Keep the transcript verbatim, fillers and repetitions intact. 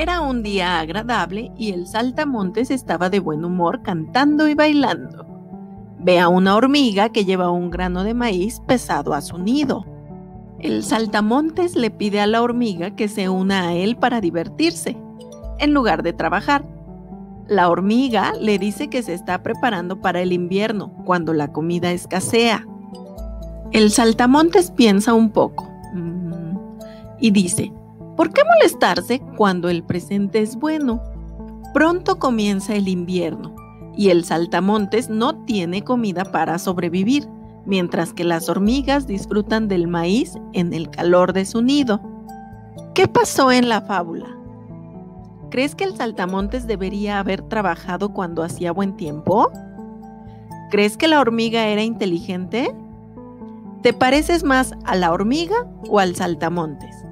Era un día agradable y el saltamontes estaba de buen humor cantando y bailando. Ve a una hormiga que lleva un grano de maíz pesado a su nido. El saltamontes le pide a la hormiga que se una a él para divertirse, en lugar de trabajar. La hormiga le dice que se está preparando para el invierno, cuando la comida escasea. El saltamontes piensa un poco mmm, y dice: ¿por qué molestarse cuando el presente es bueno? Pronto comienza el invierno y el saltamontes no tiene comida para sobrevivir, mientras que las hormigas disfrutan del maíz en el calor de su nido. ¿Qué pasó en la fábula? ¿Crees que el saltamontes debería haber trabajado cuando hacía buen tiempo? ¿Crees que la hormiga era inteligente? ¿Te pareces más a la hormiga o al saltamontes?